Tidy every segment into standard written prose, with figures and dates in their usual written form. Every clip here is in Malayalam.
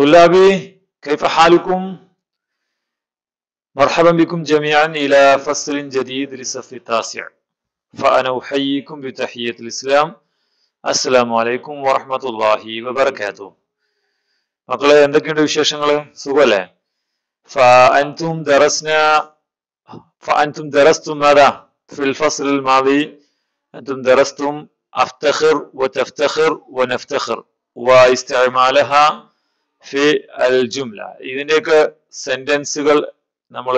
طلابي كيف حالكم؟ مرحبا بكم جميعا إلى فصل جديد للصف التاسع. فأنا أحييكم بتحية الإسلام. السلام عليكم ورحمة الله وبركاته. മക്കളെ എന്തൊക്കെയുണ്ട് വിശേഷങ്ങള്? സുഖല്ലേ? فأنتم درستم ماذا في الفصل الماضي؟ أنتم درستم أفتخر وتفتخر ونفتخر واستعمالها في الجملة. ഇതിന്റെയൊക്കെ സെന്റൻസുകൾ നമ്മൾ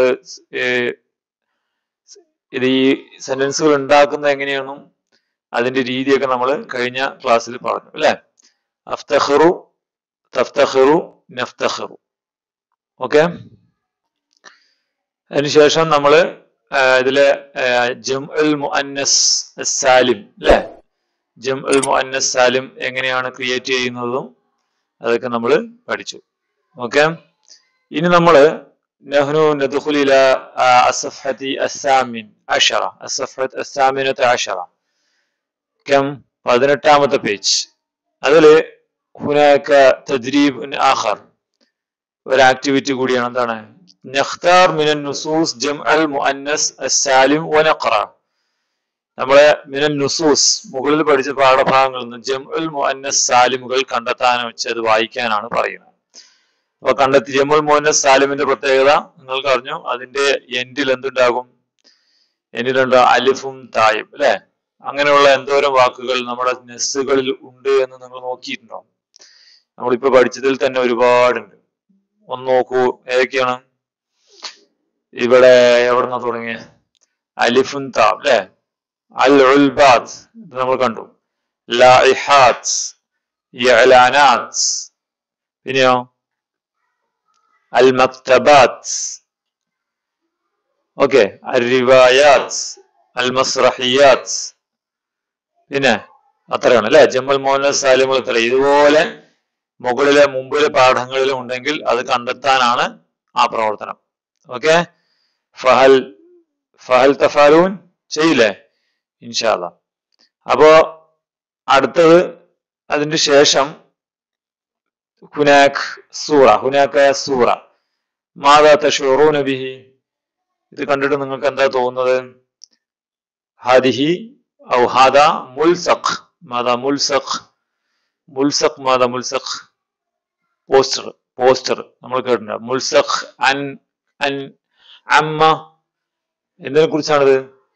ഇത് ഈ സെന്റൻസുകൾ ഉണ്ടാക്കുന്നത് എങ്ങനെയാണെന്നും അതിന്റെ രീതിയൊക്കെ നമ്മൾ കഴിഞ്ഞ ക്ലാസ്സിൽ പറഞ്ഞു അല്ലെ. അഫ്തഖിറു, തഫ്തഖിറു, നഫ്തഖിറു. ഓക്കെ. അതിനുശേഷം നമ്മൾ ഇതിലെ ജംഉൽ മുഅന്നസ് സാലിം അല്ലെ, ജംഉൽ മുഅന്നസ് സാലിം എങ്ങനെയാണ് ക്രിയേറ്റ് ചെയ്യുന്നതും അതൊക്കെ നമ്മൾ പഠിച്ചു. ഓക്കെ. ഇനി നമ്മൾ നഹ്നു നദ്ഖുലു ഇലാ അസ്സഫഹതി അസ്സാമിൻ അശറ, അസ്സഫഹത്ത് അസ്സാമിനത അശറ. Come 18ാമത്തെ page. അതില് ഹുനാക തദ്രീബ് ആഖർ, ഒരു ആക്ടിവിറ്റി കൂടിയാണ്. എന്താണ്? നഖ്താർ മിനൻ നുസൂസ് ജംഅൽ മുഅന്നസ് അസ്സാലിം വനഖറ. നമ്മളെ മിനൻ നുസൂസ് മുകളിൽ പഠിച്ച പാഠഭാഗങ്ങളിൽ നിന്ന് ജംഉൽ മുഅന്നസ് സാലിമുകൾ കണ്ടെത്താൻ വെച്ചത് വായിക്കാനാണ് പറയുന്നത്. അപ്പൊ കണ്ടെത്തി ജംഉൽ മുഅന്നസ് സാലിമിന്റെ പ്രത്യേകത നിങ്ങൾക്ക് അറിഞ്ഞു. അതിന്റെ എൻഡിൽ എന്തുണ്ടാകും? എൻഡിലുണ്ടോ അലിഫും തായും അല്ലെ. അങ്ങനെയുള്ള എന്തോരം വാക്കുകൾ നമ്മുടെ നെസ്സുകളിൽ ഉണ്ട് എന്ന് നിങ്ങൾ നോക്കിയിട്ടുണ്ടോ? നമ്മളിപ്പോ പഠിച്ചതിൽ തന്നെ ഒരുപാടുണ്ട്. ഒന്ന് നോക്കൂ, ഏതൊക്കെയാണ്? ഇവിടെ എവിടെന്നാ തുടങ്ങിയ? അലിഫുൻ താ അല്ലെ. അൽ ഉൽബാത്ത് ഇത് നമ്മൾ കണ്ടു. ലാഇഹാത്ത്, ഇഅ്ലാനാത്ത്, പിന്നെയോ അൽ മക്തബാത്ത്, ഓക്കെ, അൽ റിവായാത്ത്, അൽ മസ്റഹിയാത്ത്. പിന്നെ അത്രയാണ് അല്ലെ ജംഉൽ മുഅന്നസ് സാലിമുകൾ ഇത്ര. ഇതുപോലെ മുകളിലെ മുമ്പിലെ പാഠങ്ങളിലും ഉണ്ടെങ്കിൽ അത് കണ്ടെത്താനാണ് ആ പ്രവർത്തനം. ഓക്കെ. ഫഹൽ തഫാലൂൻ ചെയ്യില്ലേ? ഇൻഷാ അല്ലാഹ്. അപ്പോ അടുത്തത് അതിന്റെ ശേഷം ഹുനാക സൂറ മാദാ തശഊറൂന ബിഹി. ഇത് കണ്ടിട്ട് നിങ്ങൾക്ക് എന്താ തോന്നുന്നത്? ഹാദിഹി ഔ ഹാദാ മുൽസഖ്. മാദാ മുൽസഖ്? മുൽസഖ് മാദാ മുൽസഖ്? പോസ്റ്റർ നമ്മൾ കേട്ടിട്ടുണ്ട്. മുൽസഖ് അൻ അമ്മ എന്തിനെ കുറിച്ചാണിത്?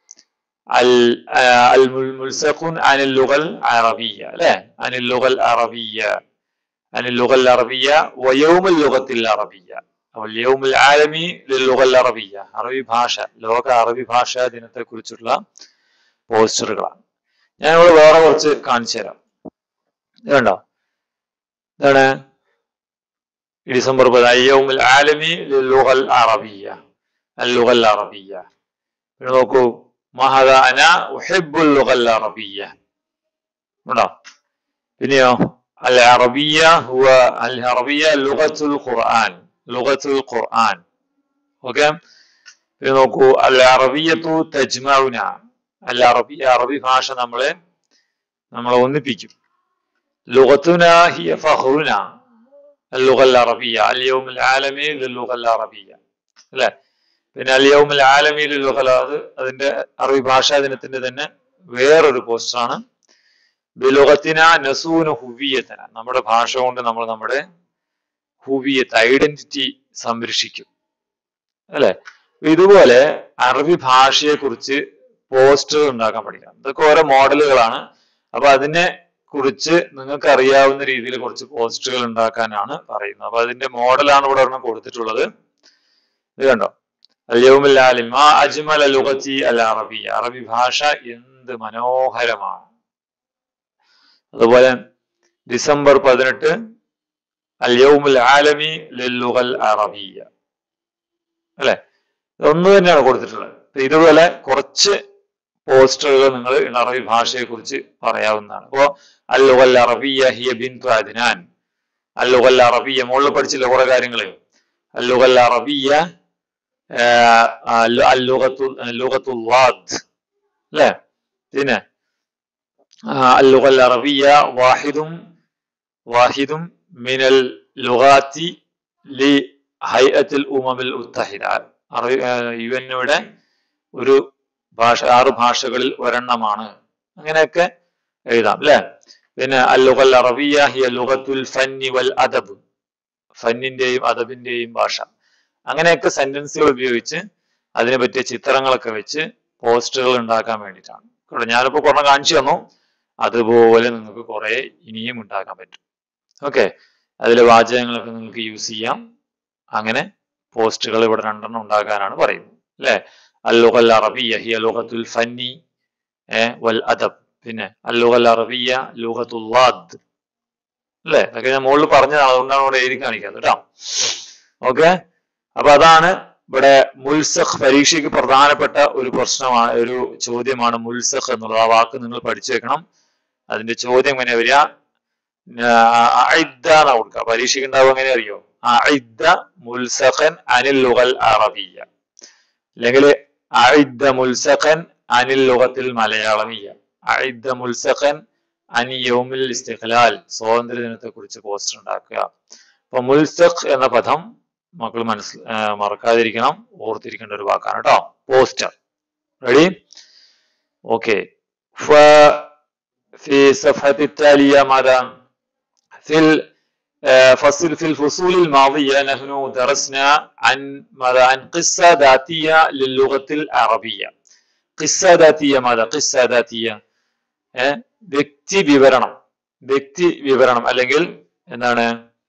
മുൽസഖുൻ അനിൽ ലുഗൽ അറബിയ്യ അല്ലെ, അനിൽ ലുഗൽ അറബിയ്യ, അനിൽ ലുഗൽ അറബിയ്യ വയൗമുൽ ലുഗത്തിൽ അറബിയ്യ യൗമുൽ ആലമി ലിൽ അറബിയ്യ. അറബി ഭാഷ, ലോക അറബി ഭാഷാ ദിനത്തെ കുറിച്ചുള്ള പോസ്റ്ററുകളാണ്. ഞാൻ ഇവിടെ വേറെ കുറച്ച് കാണിച്ചു തരാം. ഇത് കണ്ടോ? ഇതാണ് ഡിസംബർ 10 യൗമുൽ ആലമി ലിൽ അറബിയ്യ, അൽ അറബിയ്യ. പിന്നെ നോക്കൂ, മഹദാ അന ഉഹിബ്ബുൽ ലുഗൽ അറബിയ്യ ഉണ്ടോ? പിന്നെയോ അൽ അറബിയ്യ ഹുവ അൽ അറബിയ്യ ലുഗത്തുൽ ഖുർആൻ, ലുഗത്തുൽ ഖുർആൻ. ഓക്കെ. പിന്നെ നോക്കൂ, അൽ അറബിയ്യത്തു തജ്മഉന, അൽ അറബിയ്യ അറബി ഭാഷ നമ്മളെ ഒന്നിപ്പിക്കും. ലുഗത്തുന ഹിയ ഫഖ്റുന അൽ ലുഗൽ അറബിയ്യ അൽ യൗമുൽ ആലമി ലിൽ ലുഗൽ അറബിയ്യ അല്ലേ. പിന്നെ അൽ യൗമുൽ ആലമി ലിൽ ലുഗൽ, അതിന്റെ അറബി ഭാഷാ ദിനത്തിന്റെ തന്നെ വേറൊരു പോസ്റ്ററാണ്. ബിലുഗത്തിന നസൂനു ഹുവിയതന, നമ്മുടെ ഭാഷ കൊണ്ട് നമ്മൾ നമ്മുടെ ഹുവിയത്ത്, ഐഡന്റിറ്റി സംരക്ഷിക്കും അല്ലെ. ഇതുപോലെ അറബി ഭാഷയെ കുറിച്ച് പോസ്റ്ററുകൾ ഉണ്ടാക്കാൻ പഠിക്കണം. ഇതൊക്കെ ഓരോ മോഡലുകളാണ്. അപ്പൊ അതിനെ കുറിച്ച് നിങ്ങൾക്ക് അറിയാവുന്ന രീതിയിൽ കുറച്ച് പോസ്റ്ററുകൾ ഉണ്ടാക്കാനാണ് പറയുന്നത്. അപ്പൊ അതിന്റെ മോഡലാണ് ഇവിടെ ഒരെണ്ണം കൊടുത്തിട്ടുള്ളത്. ഇത് കണ്ടോ? അൽ-യൗമുൽ ആലിം മാ അജ്മല ലുഗതി അൽ അറബിയ്യ, അറബി ഭാഷ എന്ത് മനോഹരമാണ്. അതുപോലെ ഡിസംബർ 18 അൽ-യൗമുൽ ആലമി ലിൽ അറബിയ്യ അല്ലെ. ഇതൊന്നു തന്നെയാണ് കൊടുത്തിട്ടുള്ളത്. ഇതുപോലെ കുറച്ച് പോസ്റ്ററുകൾ നിങ്ങൾ അറബി ഭാഷയെ കുറിച്ച് പറയാവുന്നതാണ്. അപ്പോ അൽ അറബിയ്യ ഹിയ ബിൻതു അദ്നാൻ, അൽ അറബിയ്യ മുകളിൽ പഠിച്ചില്ല കുറെ കാര്യങ്ങള്. അൽ അറബിയ്യ ലുഗത്തുൽ വാദ് അല്ലെ. പിന്നെ അൽ അറബിയ്യ വാഹിദും മിനൽ ലുഗാത്തി ലി ഹൈഅത്തുൽ ഉമമിൽ മുത്തഹിദ. യുഎൻഒയുടെ ഒരു ഭാഷ, 6 ഭാഷകളിൽ ഒരെണ്ണമാണ്. അങ്ങനെയൊക്കെ എഴുതാം അല്ലെ. പിന്നെ അൽ-ലുഗൽ അറബിയ്യ ഹിയ ലുഗത്തുൽ ഫന്നി വൽ അദബ്, ഫന്നിന്റെയും അദബിന്റെയും ഭാഷ. അങ്ങനെയൊക്കെ സെന്റൻസുകൾ ഉപയോഗിച്ച് അതിനെ പറ്റിയ ചിത്രങ്ങളൊക്കെ വെച്ച് പോസ്റ്ററുകൾ ഉണ്ടാക്കാൻ വേണ്ടിയിട്ടാണ്. ഞാനിപ്പോ കുറെ കാണിച്ചു തന്നു, അതുപോലെ നിങ്ങൾക്ക് കുറെ ഇനിയും ഉണ്ടാക്കാൻ പറ്റും. ഓക്കെ, അതിലെ വാചകങ്ങളൊക്കെ നിങ്ങൾക്ക് യൂസ് ചെയ്യാം. അങ്ങനെ പോസ്റ്റുകൾ ഇവിടെ 2 ഉണ്ടാക്കാനാണ് പറയുന്നത് അല്ലെ. അൽ-ലുഗൽ അറബിയ്യ ഹിയ ലുഗത്തുൽ ഫന്നി വൽ അദബ്. പിന്നെ അൽ-ലുഗൽ അറബിയ്യ ലുഗത്തുൽ ളാദ് അല്ലെ. അതൊക്കെ ഞാൻ മുകളിൽ പറഞ്ഞതാണ്, അതുകൊണ്ടാണ് ഇവിടെ എഴുതി കാണിക്കുന്നത് കേട്ടോ. ഓക്കെ, അപ്പൊ അതാണ് ഇവിടെ മുൽസഖ്. പരീക്ഷയ്ക്ക് പ്രധാനപ്പെട്ട ഒരു പ്രശ്നമാണ്, ഒരു ചോദ്യമാണ് മുൽസഖ് എന്നുള്ളത്. ആ വാക്ക് നിങ്ങൾ പഠിച്ചു വെക്കണം. അതിന്റെ ചോദ്യം എങ്ങനെ വരിക? അഇദ്ദ എന്നാ കൊടുക്കുക. പരീക്ഷയ്ക്ക് ഉണ്ടാവും. എങ്ങനെ അറിയോ? അഇദ്ദ മുൽസഖൻ അനിൽ ലുഗൽ അറബിയ്യ, അല്ലെങ്കിൽ അഇദ്ദ മുൽസഖൻ അനിൽ ലുഗത്തിൽ മലയാളമിയ്യ, അഇദ്ദ മുൽസഖൻ അനി യൗമിൽ ഇസ്തിഖ്ലാൽ, സ്വാതന്ത്ര്യ ദിനത്തെ കുറിച്ച് പോസ്റ്റർ ഉണ്ടാക്കുക. അപ്പൊ മുൽസഖ് എന്ന പദം മക്കൾ മറക്കാതിരിക്കണം, ഓർത്തിരിക്കേണ്ട ഒരു വാക്കാണ് കേട്ടോ. പോസ്റ്റർ. റെഡി? ഓക്കെ. في صفحة التالية ماذا؟ في الفصل في الفصول الماضية نحن درسنا عن ماذا؟ عن قصة ذاتية للغة العربية. قصة ذاتية ماذا؟ قصة ذاتية വ്യക്തി വിവരണം. വ്യക്തി വിവരണം അല്ലെങ്കിൽ എന്താണ്,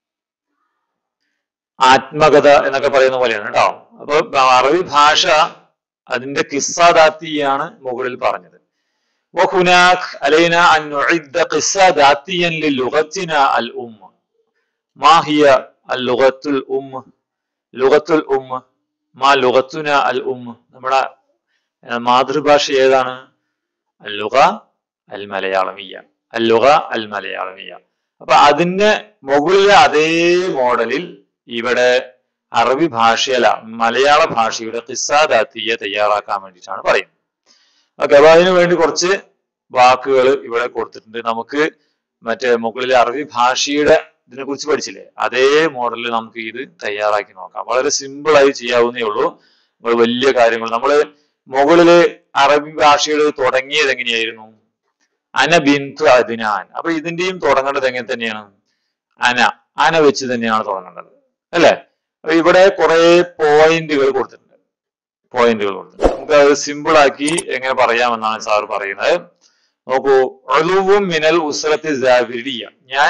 ആത്മകഥ എന്നൊക്കെ പറയുന്ന പോലെയാണ് കേട്ടോ. അപ്പൊ അറബി ഭാഷ അതിന്റെ ഖിസ്സ ദാത്തിയാണ് മുകളിൽ പറഞ്ഞത്. وهناك علينا أن نعد قصة ذاتيا للغتنا الأم. ما هي اللغة الأم؟ لغة الأم ما لغتنا الأم. നമ്മുടെ മാതൃഭാഷ ഏതാണ്? അല്ലുഗ അൽ മലയാളമിയ, അല്ലുഗ അൽ മലയാളമിയ. അപ്പൊ അതിന്റെ മുകളിലെ അതേ മോഡലിൽ ഇവിടെ അറബി ഭാഷയല്ല, മലയാള ഭാഷയുടെ ഖിസ്സ ദാത്തിയ തയ്യാറാക്കാൻ വേണ്ടിയിട്ടാണ് പറയുന്നത്. ഓക്കെ, അപ്പൊ അതിനു വേണ്ടി കുറച്ച് വാക്കുകൾ ഇവിടെ കൊടുത്തിട്ടുണ്ട്. നമുക്ക് മറ്റേ മുകളിലെ അറബി ഭാഷയുടെ ഇതിനെ കുറിച്ച് പഠിച്ചില്ലേ, അതേ മോഡലിൽ നമുക്ക് ഇത് തയ്യാറാക്കി നോക്കാം. വളരെ സിമ്പിൾ ആയി ചെയ്യാവുന്നേ ഉള്ളൂ. നമ്മൾ വലിയ കാര്യങ്ങൾ, നമ്മള് മുകളില് അറബി ഭാഷയുടെ തുടങ്ങിയത് എങ്ങനെയായിരുന്നു? അന ബിന്തു അദ്നാൻ. അപ്പൊ ഇതിന്റെയും തുടങ്ങേണ്ടത് എങ്ങനെ തന്നെയാണ്? അന വെച്ച് തന്നെയാണ് തുടങ്ങേണ്ടത് അല്ലെ. അപ്പൊ ഇവിടെ കുറെ പോയിന്റുകൾ കൊടുത്തിട്ടുണ്ട്. നമുക്ക് അത് സിമ്പിൾ ആക്കി എങ്ങനെ പറയാമെന്നാണ് സാർ പറയുന്നത്. നോക്കൂ, ഉളുവും മിനൽ ഉസ്റത്തി ദ്രാവിഡിയ, ഞാൻ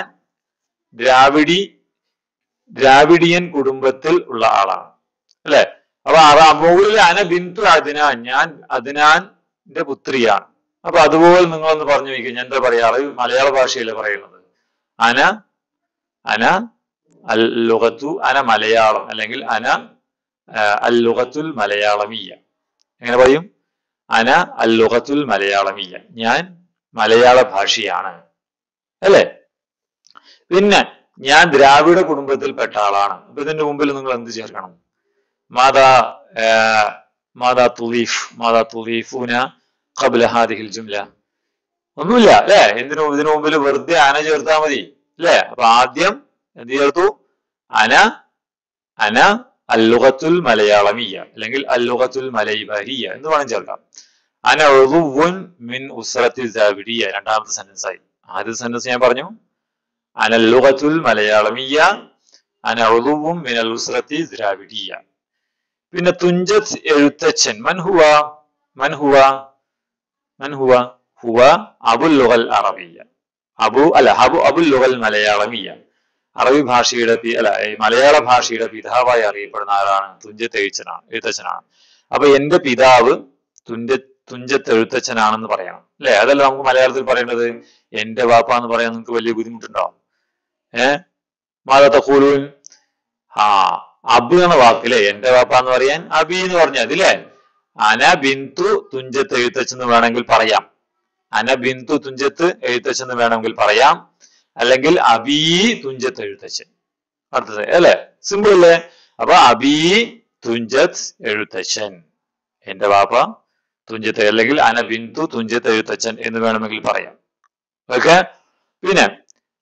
ദ്രാവിഡിയൻ കുടുംബത്തിൽ ഉള്ള ആളാണ് അല്ലെ. അപ്പൊ മുകളിൽ അന ബിന്തു അദ്നാൻ, ഞാൻ അദ്നാന്റെ പുത്രിയാണ്. അപ്പൊ അതുപോലെ നിങ്ങളൊന്ന് പറഞ്ഞു വയ്ക്കുക. ഞാൻ എന്താ പറയാറ്? മലയാള ഭാഷയല്ലേ പറയുന്നത്. അന അൽ ലുഗത്തു, അന മലയാളം, അല്ലെങ്കിൽ അന അൽ ലുഗത്തുൽ മലയാളമിയ. എങ്ങനെ പറയും? അന അൽ ലുഗത്തുൽ മലയാളമിയ, ഞാൻ മലയാള ഭാഷയാണ് അല്ലെ. പിന്നെ ഞാൻ ദ്രാവിഡ കുടുംബത്തിൽപ്പെട്ട ആളാണ്. അപ്പൊ ഇതിന്റെ മുമ്പിൽ നിങ്ങൾ എന്ത് ചേർക്കണം? മാതാ തുലീഫൂന ഖബ്ല ഹാദിഹിൽ ജുംല. ഒന്നുമില്ല അല്ലെ. ഇതിനു മുമ്പിൽ വെറുതെ അന ചേർത്താൽ മതി അല്ലെ. അപ്പൊ ആദ്യം എന്ത് ചേർത്തു? അന അല്ലുഗത്തുൽ മലയാളമിയ, അല്ലെങ്കിൽ അല്ലുഗത്തുൽ മലൈബാരിയ എന്ന് വേണം ചേർക്കാം. അന ഉളുവുൻ മിൻ ഉസ്റത്തി ദ്രാവിഡിയ, രണ്ടാമത്തെ സെന്റൻസ് ആയി. ആദ്യത്തെ സെന്റൻസ് ഞാൻ പറഞ്ഞു അന അല്ലുഗത്തുൽ മലയാളമിയ, അന ഉളുവുൻ മിനൽ ഉസ്റത്തി ദ്രാവിഡിയ. പിന്നെ തുഞ്ചത്ത് എഴുത്തച്ഛൻ. മൻഹുവ ഹുവ അബുൽ ലുഗൽ അറബിയ, അബുൽ ലുഗൽ മലയാളമിയ. അറബി ഭാഷയുടെ മലയാള ഭാഷയുടെ പിതാവായി അറിയപ്പെടുന്ന ആരാണ്? തുഞ്ചത്ത് എഴുത്തച്ഛനാണ്. അപ്പൊ എന്റെ പിതാവ് തുഞ്ചത്ത് എഴുത്തച്ഛനാണെന്ന് പറയണം അല്ലെ. അതല്ല നമുക്ക് മലയാളത്തിൽ പറയേണ്ടത്. എന്റെ വാപ്പ എന്ന് പറയാൻ നിങ്ങൾക്ക് വലിയ ബുദ്ധിമുട്ടുണ്ടാവും. മാതാ തഖൂലൂൻ. അബ് എന്ന വാക്കില്ലേ, എന്റെ വാപ്പ എന്ന് പറയാൻ അബി എന്ന് പറഞ്ഞാൽ അതില്ലേ. അന ബിന്തു തുഞ്ചത്ത് എഴുത്തച്ഛന്ന് വേണമെങ്കിൽ പറയാം. അന ബിന്തു തുഞ്ചത്ത് എഴുത്തച്ഛന്ന് വേണമെങ്കിൽ പറയാം. അല്ലെങ്കിൽ അബീ തുഞ്ചത്ത് എഴുത്തച്ഛൻ. അടുത്തത് അല്ലെ, സിമ്പിൾ അല്ലേ. അപ്പൊ അബീ തുഞ്ചത്ത് എഴുത്തച്ഛൻ, എന്റെ വാപ്പ തുഞ്ചത്ത്, അല്ലെങ്കിൽ അന ബിന്തു തുഞ്ചത്ത് എഴുത്തച്ഛൻ എന്ന് വേണമെങ്കിൽ പറയാം. ഓക്കെ. പിന്നെ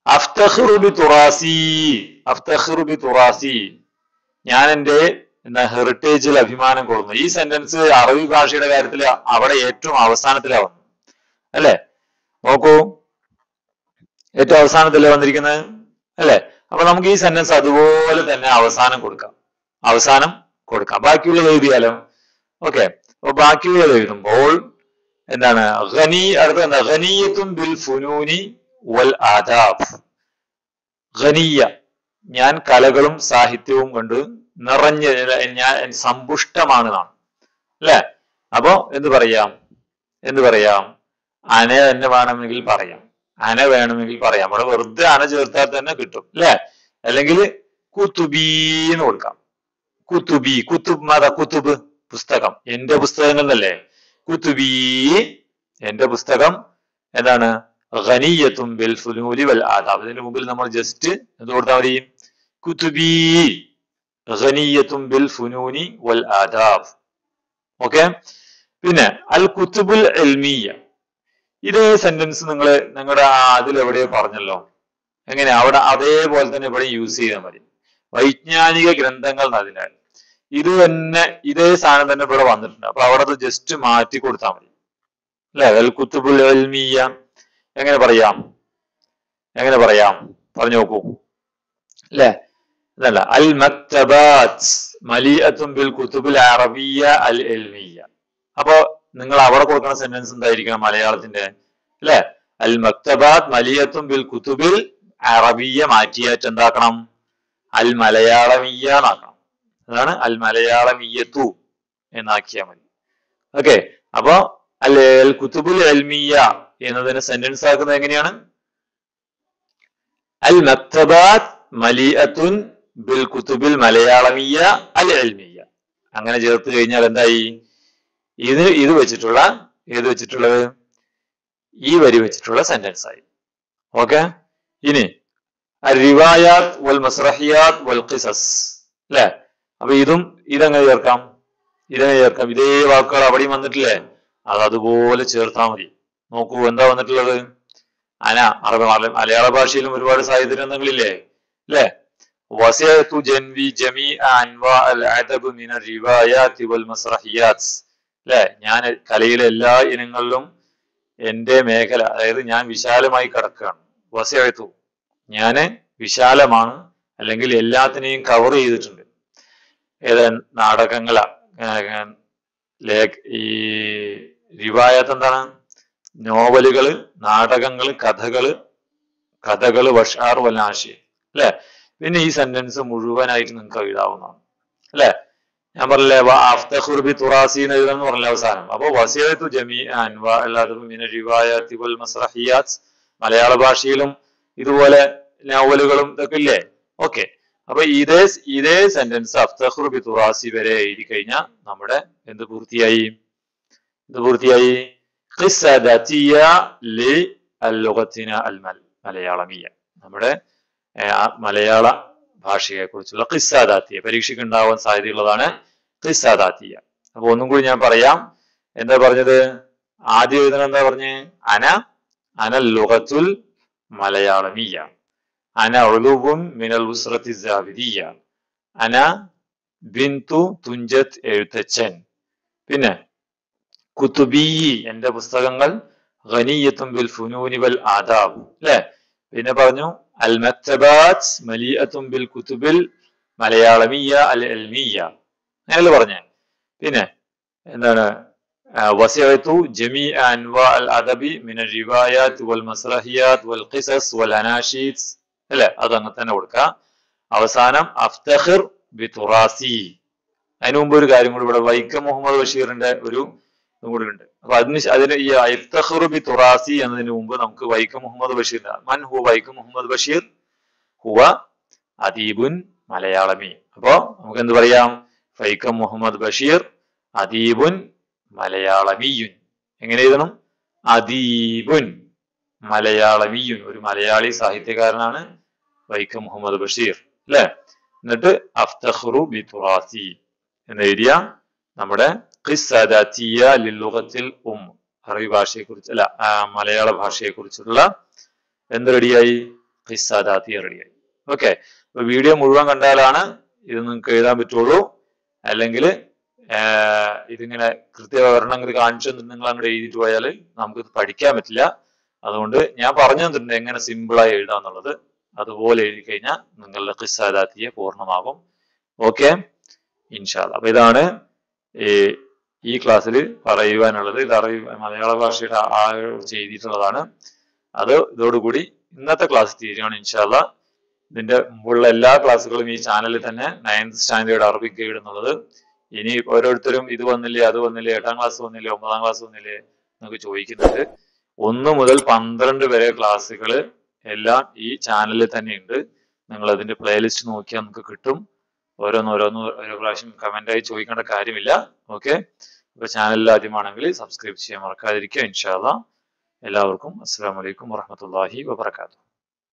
അഫ്തഖിറു ബി തുറാസി, അഫ്തഖിറു ബി തുറാസി, ഞാൻ എന്റെ എന്താ ഹെറിറ്റേജിൽ അഭിമാനം കൊള്ളുന്നു. ഈ സെന്റൻസ് അറബി ഭാഷയുടെ കാര്യത്തിൽ അവിടെ ഏറ്റവും അവസാനത്തിലാവുന്നു അല്ലെ. നോക്കൂ, ഏറ്റവും അവസാനത്തിലേ വന്നിരിക്കുന്നത് അല്ലെ. അപ്പൊ നമുക്ക് ഈ സെന്റൻസ് അതുപോലെ തന്നെ അവസാനം കൊടുക്കാം, അവസാനം കൊടുക്കാം. ബാക്കിയുള്ളത് എഴുതിയാലോ? ഓക്കെ, അപ്പൊ ബാക്കിയുള്ളത് എഴുതുമ്പോൾ എന്താണ് ഖനി, അടുത്ത എന്താ ഖനിയത്തുൻ ബിൽ ഫുനൂനി വൽ ആദാബ്. ഖനിയ, ഞാൻ കലകളും സാഹിത്യവും കൊണ്ട് നിറഞ്ഞ, ഞാൻ സമ്പുഷ്ടമാണ് എന്നാണ് അല്ലെ. അപ്പൊ എന്ത് പറയാം, എന്ത് പറയാം? അന തന്നെ വേണമെങ്കിൽ പറയാം, അന വേണമെങ്കിൽ പറയാം. അവിടെ വെറുതെ അന ചേർത്താൽ തന്നെ കിട്ടും അല്ലെ. അല്ലെങ്കിൽ കുത്തുബി എന്ന് കൊടുക്കാം. കുത്തുബി, കുത്തുബ് മത, കുത്തുബ് പുസ്തകം, എന്റെ പുസ്തകങ്ങൾ എന്നല്ലേ. കുത്തുബി, എന്റെ പുസ്തകം എന്താണ് ഖനിയത്തുൻ ബിൽ ഫുനൂനി വൽ ആദാബ്. ഇതിന് മുമ്പിൽ നമ്മൾ ജസ്റ്റ് എന്ത് കൊടുത്താൽ മതി? കുത്തുബി ഖനിയത്തുൻ ബിൽ ഫുനൂനി വൽ ആദാബ്. ഓക്കെ. പിന്നെ അൽ കുത്തുബുൽ ഇൽമിയ, ഇതേ സെന്റൻസ് നിങ്ങൾ നിങ്ങളുടെ അതിലെവിടെയോ പറഞ്ഞല്ലോ. എങ്ങനെ? അവിടെ അതേപോലെ തന്നെ ഇവിടെ യൂസ് ചെയ്താൽ മതി. വൈജ്ഞാനിക ഗ്രന്ഥങ്ങൾ എന്നതിനാൽ ഇത് തന്നെ, ഇതേ സാധനം തന്നെ ഇവിടെ വന്നിട്ടുണ്ട്. അപ്പൊ അവിടെ അത് ജസ്റ്റ് മാറ്റി കൊടുത്താൽ മതി അല്ലെ. അൽ കുത്തുബുൽ ഇൽമിയ എങ്ങനെ പറയാം? എങ്ങനെ പറയാം? പറഞ്ഞു നോക്കൂ അല്ലെ. അതല്ല, അൽ മക്തബാത്ത് മലിഅത്തുൻ ബിൽ കുത്തുബിൽ അറബിയ അൽ ഇൽമിയ. അപ്പൊ നിങ്ങൾ അവിടെ കൊടുക്കുന്ന സെന്റൻസ് എന്തായിരിക്കണം മലയാളത്തിന്റെ അല്ലെ? അൽ മക്തബാത്ത് മലിഅത്തുൻ ബിൽ കുത്തുബിൽ അറബിയ മാറ്റിയായിട്ട് എന്താക്കണം? അൽ മലയാളമിയ എന്നാക്കണം. അതാണ് അൽ മലയാളമിയത്തു എന്നാക്കിയാൽ മതി. ഓക്കെ. അപ്പൊ അൽ കുത്തുബുൽ ഇൽമിയ എന്നതിന് സെന്റൻസ് ആക്കുന്നത് എങ്ങനെയാണ്? അൽ മക്തബാത്ത് മലിഅത്തുൻ ബിൽ കുത്തുബിൽ മലയാളമിയ അൽ ഇൽമിയ. അങ്ങനെ ചേർത്ത് കഴിഞ്ഞാൽ എന്തായി? ഇത് വെച്ചിട്ടുള്ള, ഏത് വെച്ചിട്ടുള്ളത്? ഈ വരി വെച്ചിട്ടുള്ള സെന്റൻസ് ആയി. ഓക്കെ. ഇനി റിവായാത്ത് വൽ മസ്റഹിയാത്ത് വൽ ഖിസസ് അല്ലെ. അപ്പൊ ഇതെങ്ങനെ ചേർക്കാം? ഇതെങ്ങനെ ചേർക്കാം? ഇതേ വാക്കുകൾ അവിടെയും വന്നിട്ടില്ലേ? അത് അതുപോലെ ചേർത്താൽ മതി. നോക്കൂ എന്താ വന്നിട്ടുള്ളത്. അന, മലയാള ഭാഷയിലും ഒരുപാട് സാഹിത്യ ഗ്രന്ഥങ്ങളില്ലേ അല്ലെ. വസിഅതു ജൻവി ജമീഅ അൻവാ അൽ അദബ് മിന റിവായാത്ത് വൽ മസ്റഹിയാത്ത് അല്ലെ. ഞാൻ കലയിലെ എല്ലാ ഇനങ്ങളിലും എന്റെ മേഖല, അതായത് ഞാൻ വിശാലമായി കിടക്കുകയാണ്. വസിഅതു, ഞാന് വിശാലമാണ്, അല്ലെങ്കിൽ എല്ലാത്തിനെയും കവർ ചെയ്തിട്ടുണ്ട്. ഏത് നാടകങ്ങളാ, ഈ റിവായത്ത് എന്താണ്? നോവലുകള്, നാടകങ്ങള്, കഥകള് വഷാർ വലാശി അല്ലെ. പിന്നെ ഈ സെന്റൻസ് മുഴുവനായിട്ട് നിങ്ങൾക്ക് എഴുതാവുന്നതാണ് അല്ലെ. ഞാൻ പറഞ്ഞില്ലേ അഫ്തഖിറു ബി തുറാസി എന്ന് എഴുതാന്ന് പറഞ്ഞ അവസാനം. അപ്പൊ വസിഅതു ജമീഅ അൻവാ അൽ അദബ് മിന റിവായാത്തി വൽ മസ്റഹിയാത്ത്, മലയാള ഭാഷയിലും ഇതുപോലെ നോവലുകളും ഇതൊക്കെ ഇല്ലേ. ഓക്കെ. അപ്പൊ ഇതേ സെന്റൻസ് അഫ്തഖിറു ബി തുറാസി വരെ എഴുതി കഴിഞ്ഞാൽ നമ്മുടെ എന്ത് പൂർത്തിയായി? ഇത് പൂർത്തിയായി. ഖിസ്സദതിയ ലി അൽ-ലുഗത്തിന അൽ-മലയാളമിയ, നമ്മുടെ മലയാള ഭാഷയെ കുറിച്ചുള്ള ഖിസ്സദാത്തിയ, പരീക്ഷയ്ക്ക് ഉണ്ടാവാൻ സാധ്യതയുള്ളതാണ് ഖിസ്സദാത്തിയ. അപ്പൊ ഒന്നും കൂടി ഞാൻ പറയാം. എന്താ പറഞ്ഞത്? ആദ്യം എഴുതണം എന്താ പറഞ്ഞ്? അനൽ ലുഗത്തുൽ മലയാളമിയ, അന ഉളുവുൻ മിനൽ ഉസ്റത്തി സാബിദിയ, അന ബിന്തു തുഞ്ചത്ത് എഴുത്തച്ഛൻ. പിന്നെ കുത്തുബി, എന്റെ പുസ്തകങ്ങൾ ഖനിയത്തുൻ ബിൽ ഫുനൂനി വൽ ആദാബ് അല്ലെ. പിന്നെ പറഞ്ഞു അൽ മക്തബാത്ത് മലിഅത്തുൻ ബിൽ കുത്തുബിൽ മലയാളമിയ അൽ ഇൽമിയ, അങ്ങനെയല്ലേ പറഞ്ഞേ. പിന്നെ എന്താണ്? വസിഅതു ജമീഅ അൻവാ അൽ അദബി മിന റിവായാത്ത് വൽ മസ്റഹിയാത്ത് വൽ ഖിസസ് വൽ അനാഷീദ് അല്ലെ. അത് അങ്ങനെ തന്നെ കൊടുക്കുക. അവസാനം അഫ്തഖിർ ബി തുറാസി. അതിനു മുമ്പ് ഒരു കാര്യം കൂടി ഇവിടെ വൈക്കം മുഹമ്മദ് ബഷീറിന്റെ ഒരു കൂടി ഉണ്ട്. അപ്പൊ അതിന് ഈ ഇഫ്തഖിറു ബി തുറാസി എന്നതിന് മുമ്പ് നമുക്ക് വൈക്കം മുഹമ്മദ് ബഷീർ, മൻ ഹു വൈക്കം മുഹമ്മദ് ബഷീർ? ഹുവ അദീബുൻ മലയാളമി. അപ്പോ നമുക്ക് എന്ത് പറയാം? വൈക്കം മുഹമ്മദ് ബഷീർ അദീബുൻ മലയാളമിയുൻ. എങ്ങനെ എഴുതണം? അദീബുൻ മലയാളമിയുൻ, ഒരു മലയാളി സാഹിത്യകാരനാണ് വൈക്കം മുഹമ്മദ് ബഷീർ അല്ലെ. എന്നിട്ട് അഫ്തഖിറു ബി തുറാസി എന്ന് എഴുതിയ നമ്മുടെ ഖിസ്സദാത്തിയ ലിൽ-ലുഗത്തിൽ അറബി ഭാഷയെ കുറിച്ച് അല്ല, മലയാള ഭാഷയെ കുറിച്ചുള്ള എന്ത് റെഡിയായി? ഖിസ്സാദാത്തിയ റെഡിയായി. ഓക്കെ, അപ്പൊ വീഡിയോ മുഴുവൻ കണ്ടാലാണ് ഇത് നിങ്ങൾക്ക് എഴുതാൻ പറ്റുള്ളൂ. അല്ലെങ്കിൽ ഇതിങ്ങനെ കൃത്യവിവരണം അങ്ങോട്ട് കാണിച്ചു നിങ്ങൾ അങ്ങോട്ട് എഴുതിയിട്ട് പോയാൽ നമുക്ക് പഠിക്കാൻ പറ്റില്ല. അതുകൊണ്ട് ഞാൻ പറഞ്ഞു തന്നിട്ടുണ്ട് എങ്ങനെ സിമ്പിളായി എഴുതാന്നുള്ളത്. അതുപോലെ എഴുതി കഴിഞ്ഞാൽ നിങ്ങളുടെ ഖിസ്സാദാത്തിയ പൂർണ്ണമാകും. ഓക്കെ, ഇൻഷാ അല്ലാഹ്. അപ്പൊ ഇതാണ് ഈ ക്ലാസ്സിൽ പറയുവാനുള്ളത്. ഇത് മലയാള ഭാഷയുടെ ചെയ്തിട്ടുള്ളതാണ്. അത് ഇതോടുകൂടി ഇന്നത്തെ ക്ലാസ് തീരുകയാണ് ഇൻഷാ അല്ലാഹ്. ഇതിന്റെ മുമ്പുള്ള എല്ലാ ക്ലാസ്സുകളും ഈ ചാനലിൽ തന്നെ 9th സ്റ്റാൻഡേർഡ് അറബിക് ഗൈഡ് എന്നുള്ളത്. ഇനി ഓരോരുത്തരും ഇത് വന്നില്ലേ, അത് വന്നില്ലേ, 8ാം ക്ലാസ് വന്നില്ലേ, 9ാം ക്ലാസ് വന്നില്ലേ എന്നൊക്കെ ചോദിക്കുന്നുണ്ട്. 1 മുതൽ 12 വരെ ക്ലാസ്സുകൾ എല്ലാം ഈ ചാനലിൽ തന്നെ ഉണ്ട്. നിങ്ങൾ അതിന്റെ പ്ലേലിസ്റ്റ് നോക്കിയാൽ നമുക്ക് കിട്ടും. ഓരോ പ്രാവശ്യം കമന്റായി ചോദിക്കേണ്ട കാര്യമില്ല. ഓക്കെ, അപ്പൊ ചാനലിൽ ആദ്യമാണെങ്കിൽ സബ്സ്ക്രൈബ് ചെയ്യാൻ മറക്കാതിരിക്കുക. ഇൻഷാ അല്ലാഹ്. എല്ലാവർക്കും അസ്സലാമു അലൈക്കും വറഹ്മത്തുള്ളാഹി വബറകാതുഹു.